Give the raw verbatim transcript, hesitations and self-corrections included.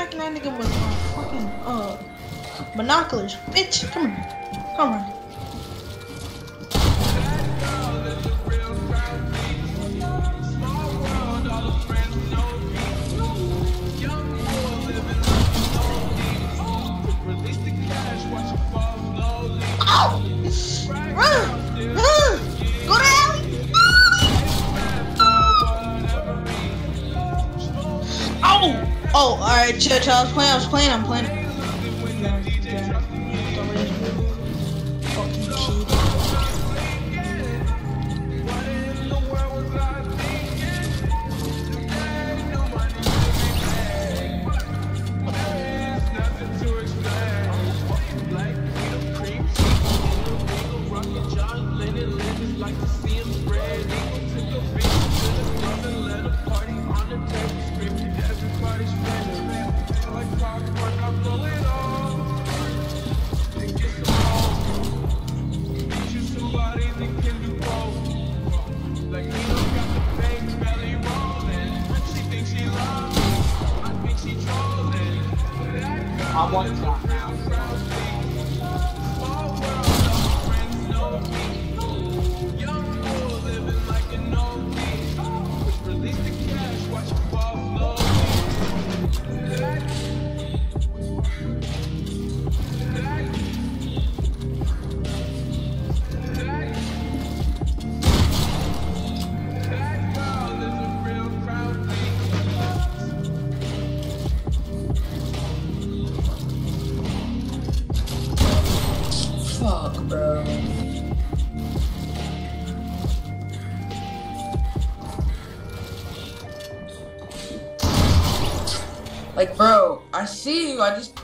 smacking that nigga with my fucking uh binoculars. Bitch, come here. Come here. Oh! Run! Run! Go to alley! Oh! Oh, alright, chill, chill. I was playing, I was playing, I'm playing. Fucking kid. I want that now. Fuck, bro. Like, bro, I see you. I just